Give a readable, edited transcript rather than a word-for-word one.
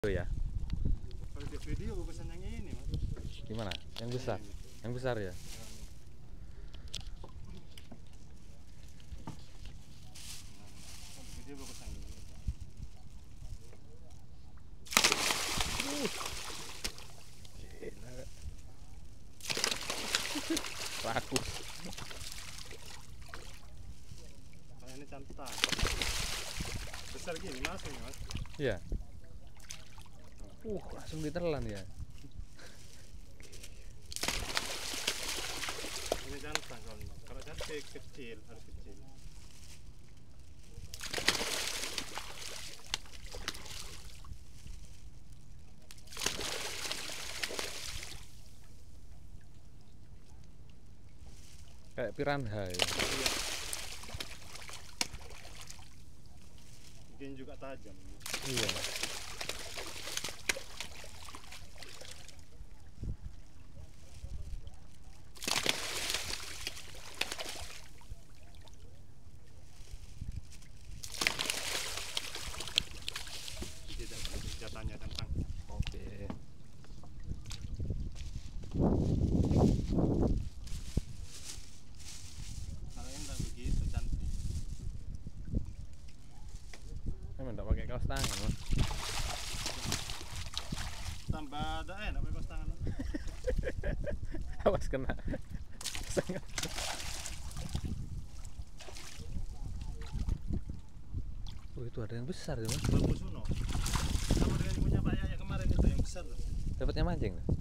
Ya. Kalau di video gue pesan yang ini, Mas. Gimana? Yang besar. Yang besar ya. Kalau di video gue pesan ini. Gila. Laku. Kalau ini cantik. Besar gini masuk nih, Mas. Iya. Langsung ditelan ya. Ini jantan soalnya. Kalau cantik kecil, harus kecil. Kayak piranha ya. Iya. Mungkin juga tajam. Iya. Tidak jatahnya tentang. Oke. Kalau yang nggak begitu cantik. Emang enggak pakai kaos tangan, Mas. Tambah ada enak pakai kaos tangan. Awas kena. Sangat. Itu ada yang besar ya, Mas. Bambu Suno. Sama dengan punya Pak Yaya kemarin itu yang besar tuh. Dapatnya mancing.